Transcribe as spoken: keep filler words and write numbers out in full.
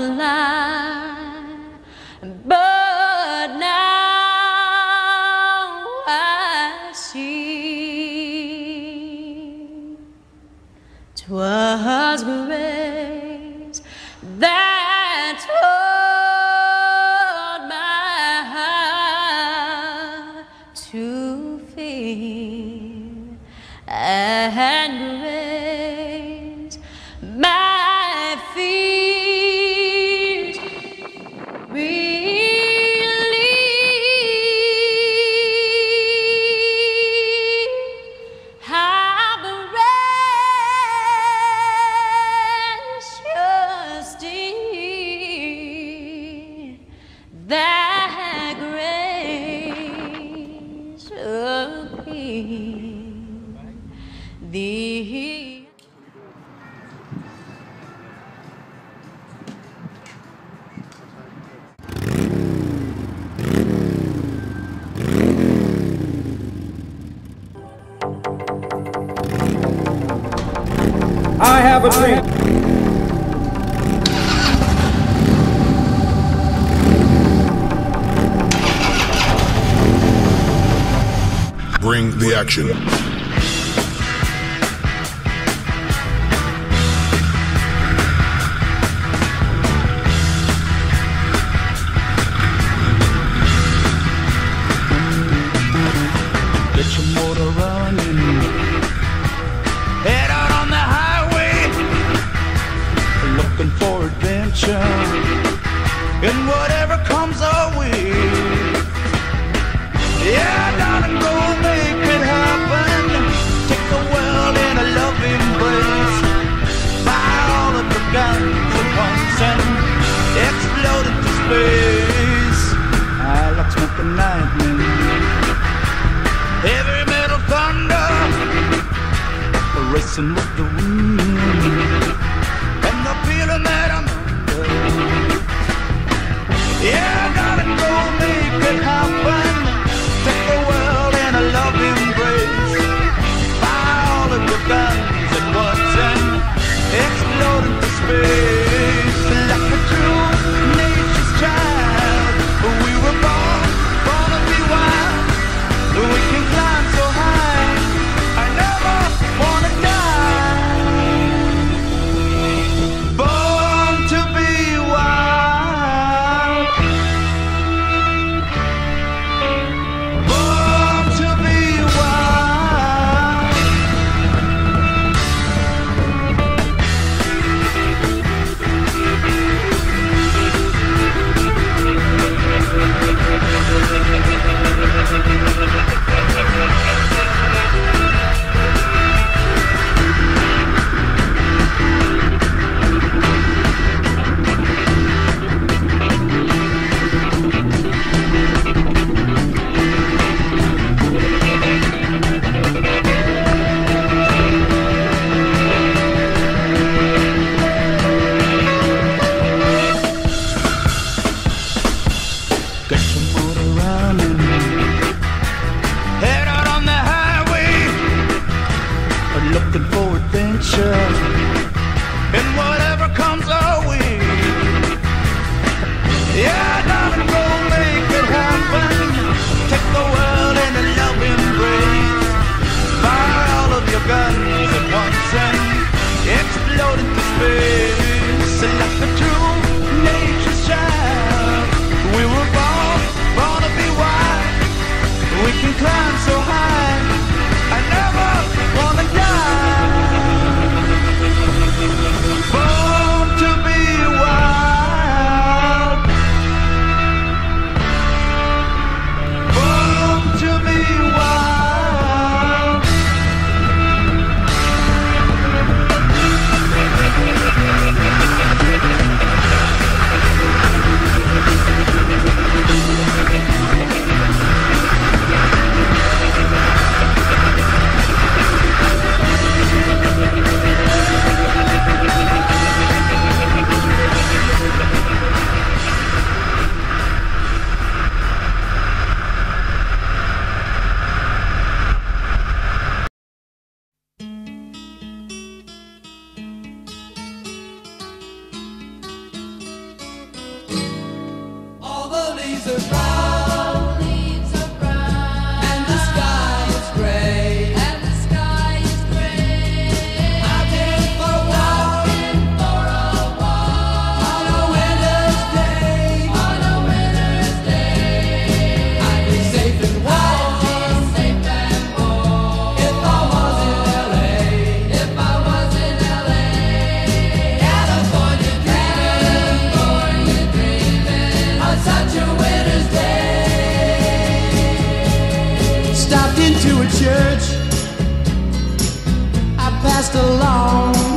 line, but now I see 'twas grace that taught my heart to feel, and grace my fears relieve. How precious indeed that grace appeared. The I have a dream. Bring the action. Get your motor running, head out on the highway, looking for adventure and whatever comes our way. Yeah, darling, go make it happen. are brown, leaves are brown, and the sky is gray. and the sky is gray. I've been for a walk For a walk on a winter's day. on a winter's day. I'd be safe and warm Safe and warm if I was in L A. if I was in L A. California dreaming California dreaming on such a winter's day. Stopped into a church. I passed along